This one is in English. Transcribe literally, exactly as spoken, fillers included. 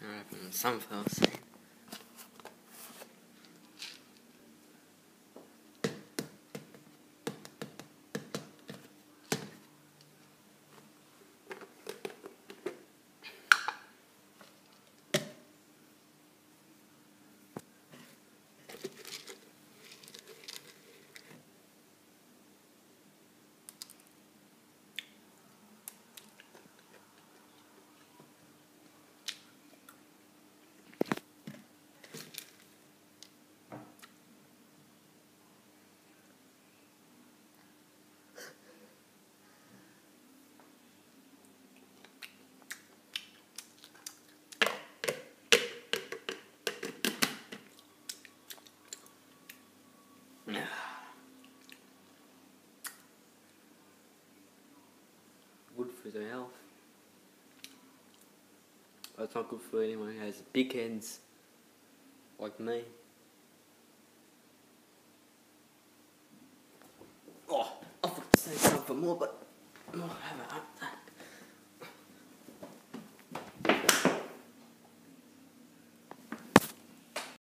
Alright, from the sunflower seed. Good for the health. But it's not good for anyone who has big hands like me. Oh, I forgot to say something more, but oh, I haven't.